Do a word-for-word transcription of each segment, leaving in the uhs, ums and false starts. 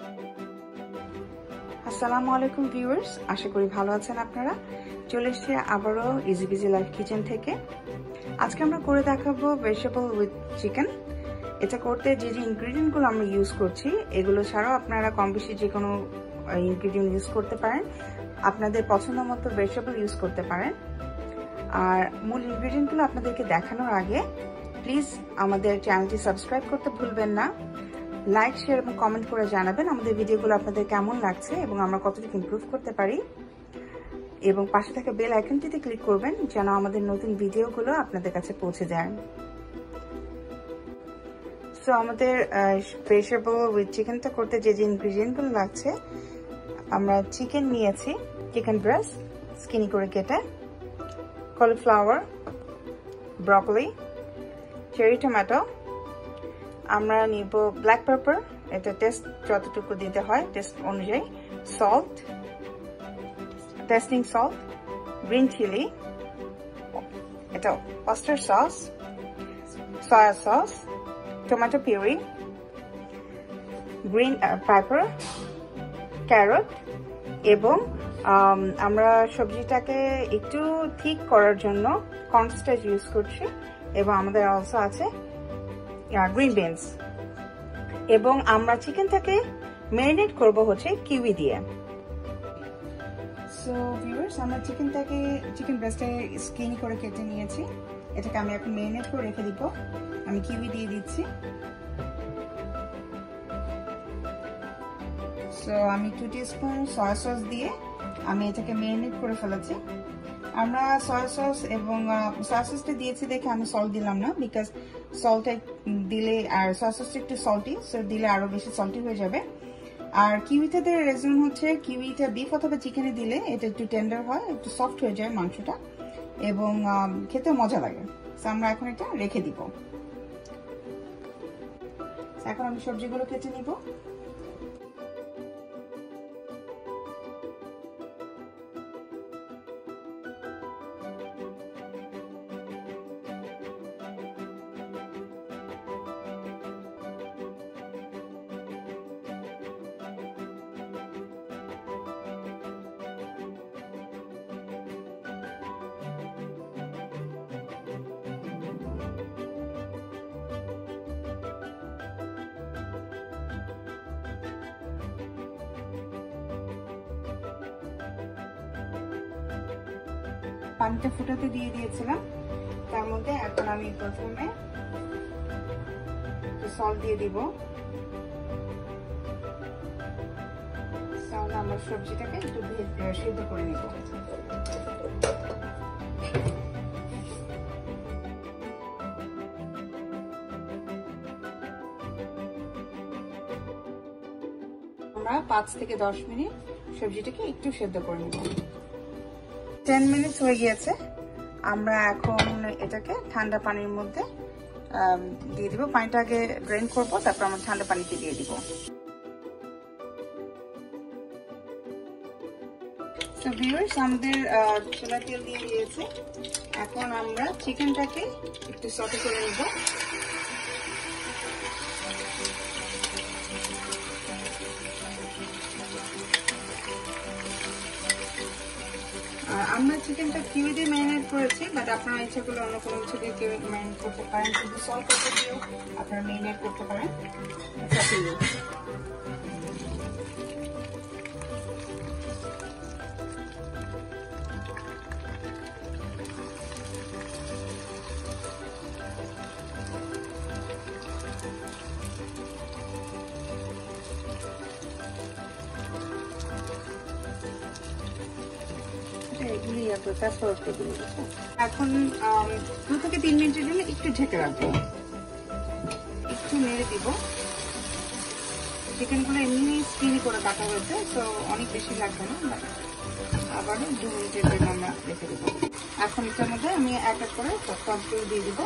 আসসালামু আলাইকুম ভিউয়ার্স, আশা করি ভালো আছেন আপনারা। চলে এসেছি আবারও ইজি বিজি লাইফ কিচেন থেকে। আজকে আমরা করে দেখাবো ভেজিটেবল উইথ চিকেন। এটা করতে যে যে ইনগ্রিডিয়েন্টগুলো আমরা ইউজ করছি এগুলো ছাড়াও আপনারা কম বেশি যে কোনো ইনগ্রিডিয়েন্ট ইউজ করতে পারেন, আপনাদের পছন্দ মতো ভেজিটেবল ইউজ করতে পারেন। আর মূল ইনগ্রিডিয়েন্টগুলো আপনাদেরকে দেখানোর আগে প্লিজ আমাদের চ্যানেলটি সাবস্ক্রাইব করতে ভুলবেন না। লাইক, শেয়ার এবং কমেন্ট করে জানাবেন আমাদের ভিডিওগুলো আপনাদের কেমন লাগছে এবং আমরা কতটুকু ইমপ্রুভ করতে পারি। এবং পাশে থাকা বেল আইকনটিতে ক্লিক করবেন যেন আমাদের নতুন ভিডিওগুলো আপনাদের কাছে পৌঁছে যায়। সো আমাদের ভেজিটেবল উইথ চিকেনটা করতে যে যে ইনগ্রিডিয়েন্টগুলো লাগছে, আমরা চিকেন নিয়েছি, চিকেন ব্রেস্ট স্কিনি করে কেটে, কলিফ্লাওয়ার, ব্রকলি, চেরি টমেটো, আমরা নিব ব্ল্যাক পেপার, এটা টেস্ট যতটুকু দিতে হয় টেস্ট অনুযায়ী, salt, testing salt, green chilli, এটা oyster sauce, soya sauce, tomato puree, green pepper, carrot এবং আমরা সবজিটাকে একটু ঠিক করার জন্য কর্নস্টার্চ ইউজ করছি এবং আমাদের অলসো আছে গ্রিন বিনস। এবং আমরা চিকেনটাকে ম্যারিনেট করব হচ্ছে কিউই দিয়ে। সো ভিউয়ার্স, আমরা চিকেনটাকে চিকেন ব্রেস্টে স্কিন করে কেটে নিয়েছি, এটাকে আমি এখন ম্যারিনেট করে রেখে দিব। আমি কিউই দিয়ে দিচ্ছি। সো আমি টু টিস্পুন সয়া সস দিয়ে আমি এটাকে ম্যারিনেট করে ফেলেছি। আমরা সয়া সস এবং সয়া সসটা দিয়েছি দেখে আমি সল্ট দিলাম না, বিকজ সল্টটা দিলে আর সয়া সসটা একটু সল্টি, সো দিলে আরো বেশি সল্টি হয়ে যাবে। আর কিউইটাতে রেজন হচ্ছে কিউইটা বিফ অথবা চিকেনে দিলে এটা একটু টেন্ডার হয়, একটু সফট হয়ে যায় মাংসটা এবং খেতে মজা লাগে। সো আমরা এখন এটা রেখে দিব। এখন আমি সবজিগুলো কেটে নিব। পানিটা ফুটাতে দিয়ে দিয়েছিলাম, তার মধ্যে এখন আমি প্রথমে সল্ট দিয়ে দিব। তাহলে আমরা সবজিটাকে একটু সিদ্ধ করে নিব। আমরা পাঁচ থেকে দশ মিনিট সবজিটাকে একটু সিদ্ধ করে নিব। টেন মিনিটস হয়ে গিয়েছে। আমরা এখন এটাকে ঠান্ডা পানির মধ্যে দিয়ে দিব। পানিটা আগে ড্রেন করবো, তারপর আমরা ঠান্ডা পানিতে দিয়ে দিব। তো ভিউয়ার্স, আমাদের চুলা তেল দিয়ে দিয়েছে। এখন আমরা চিকেনটাকে একটু সটে করে নিব। আমরা চিকেনটা কিউই দিয়ে ম্যারিনেট করেছি, বাট আপনারা ইচ্ছা করলে অন্য কোনো কিছু দিয়ে কিউই ম্যারিনেট করতে পারেন, শুধু সল্ট পেপার দিয়েও আপনারা ম্যারিনেট করতে পারেন। এখন দু থেকে তিন মিনিটের জন্য একটু ঢেকে রাখবো, একটু নেড়ে দিব। চিকেনগুলো এমনি স্কিনি করে কাটা হয়েছে, তো অনেক বেশি লাগবে না, আবারও দু মিনিটের জন্য আমরা রেখে দেবো। এখন এটার মধ্যে আমি এক এক করে সবগুলো দিয়ে দিব।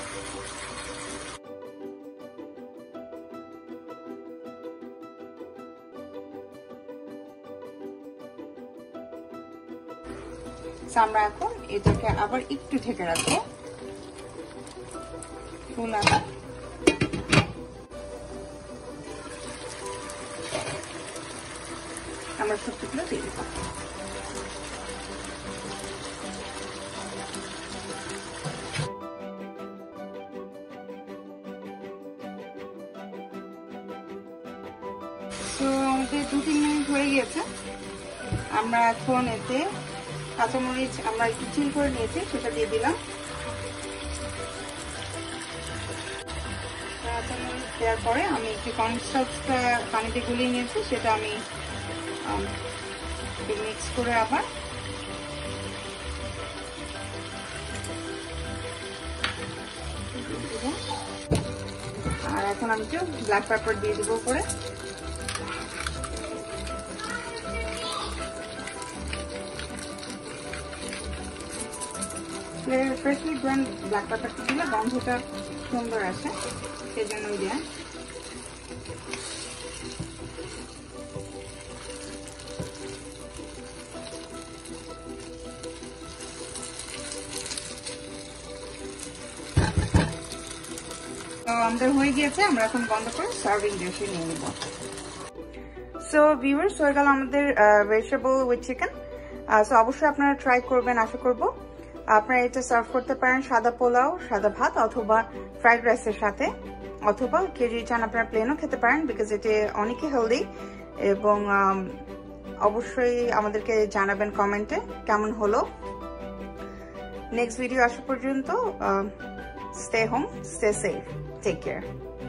আমরা এখন এটাকে আবার একটু ঢেকে রাখবো। ফুল আটা আমরা শুক্তোগুলো দিয়ে দেবো। তো আমাদের দু তিন মিনিট হয়ে গিয়েছে। আমরা এখন এতে কাঁচামরিচ আমরা একটু চিল করে নিয়েছি, সেটা দিয়ে দিলাম। কাঁচামরিচ দেওয়ার পরে আমি একটু কর্নস্টার্চটা পানিতে গুলিয়ে নিয়েছি, সেটা আমি মিক্স করে আবার আর এখন আমি একটু ব্ল্যাক পেপার দিয়ে দেবো উপরে। ফ্রেশলি গ্রাইন্ড ব্ল্যাক পেপারটা দিলে গন্ধটা সুন্দর আসে, সেই জন্যই দেয়া। তো আমাদের হয়ে গিয়েছে, আমরা এখন বন্ধ করে সার্ভিং ডিশে নিয়ে নেব। সো ভিউয়ার্স, হয়ে গেল আমাদের ভেজিটেবল উইথ চিকেন। সো অবশ্যই আপনারা ট্রাই করবেন, আশা করব। আপনারা এটা সার্ভ করতে পারেন সাদা পোলাও, সাদা ভাত অথবা ফ্রাইড রাইসের সাথে, অথবা কেউ যদি চান আপনারা প্লেনও খেতে পারেন, বিকজ এটা অনেকই হেলদি। এবং অবশ্যই আমাদেরকে জানাবেন কমেন্টে কেমন হলো। নেক্সট ভিডিও আসা পর্যন্ত stay home, stay safe, take care.